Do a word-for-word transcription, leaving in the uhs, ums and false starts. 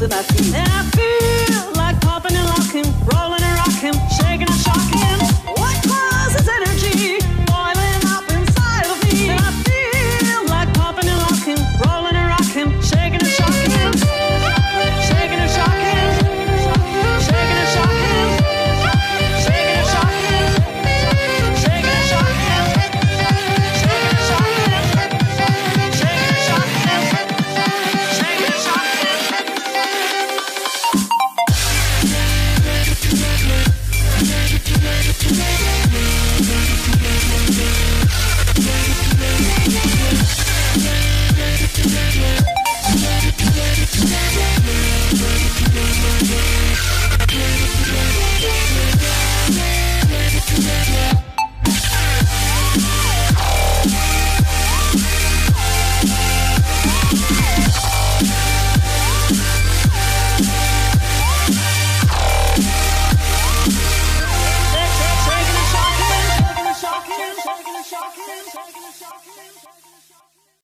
with my feet. And I feel like popping and locking, rolling and rocking, shaking and shocking. What causes energy boiling up inside of me? And I feel like popping and locking, rolling and rocking, shaking and shocking, shaking and shocking, shaking and shocking, shaking and shocking, shaking and shocking, shaking and shocking, shaking and shocking, shaking and shocking. Shaking and shocking, shaking and shocking, shaking and shocking, shaking and shocking.